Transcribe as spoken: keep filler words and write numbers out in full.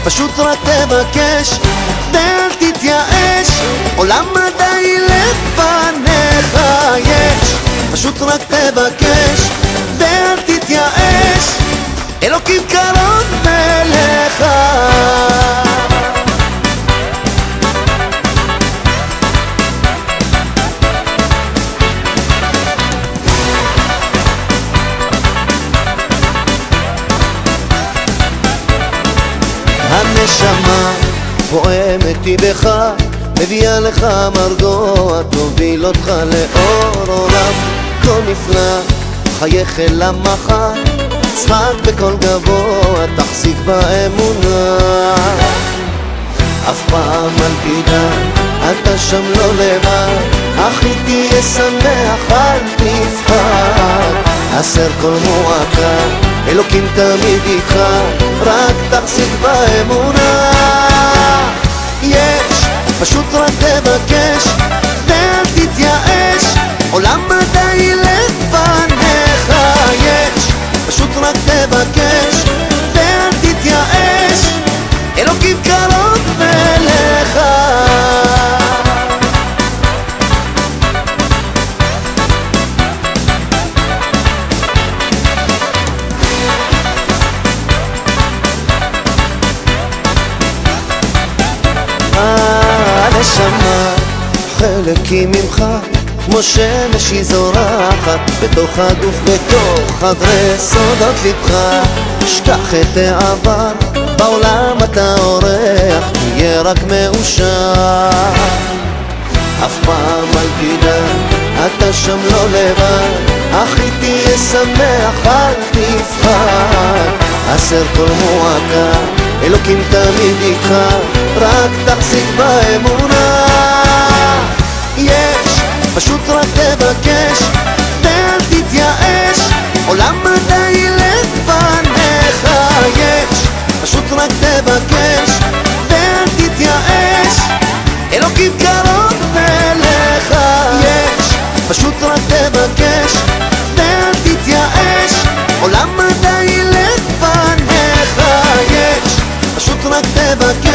פשוט רק תבקש ואל תתייאש, עולם עדיין לפניך יש. פשוט רק תבקש ואל תתייאש, אלוקים קרוב אליך. הנשמה פועמת היא בך, מביאה לך מרגוע, תוביל אותך לאור עולם כה נפלא. חייך אל המחר, צחק בקול גבוה, תחזיק באמונה. אף פעם אל תדאג, אתה שם לא לבד, אחי תהיה שמח, אל תפחד. הסר כל מועקה, אלוקים תמיד איתך, רק תחזיק באמונה. יש, פשוט רק תבקש ואל תתייאש, עולם עדיין לפניך יש. פשוט רק תבקש ואל תתייאש, אלוקים קרוב אליך. הנשמה חלקים ממך כמו שמש היא זורחת, בתוך הגוף בתוך חדרי סודות לבך. שכח את העבר, בעולם אתה אורח, תהיה רק מאושר. אף פעם אל תדאג, אתה שם לא לבד, אחי תהיה שמח, אל תפחד. הסר כל מועקה, אלוקים תמיד איתך, רק תחזיק באמונה. יש, פשוט רק תבקש ואל תתייאש, עולם עדיין לפניך יש. פשוט רק תבקש ואל תתייאש, אלוקים קרוב אליך יש. פשוט רק תבקש ואל תתייאש, עולם עדיין לפניך יש. פשוט רק תבקש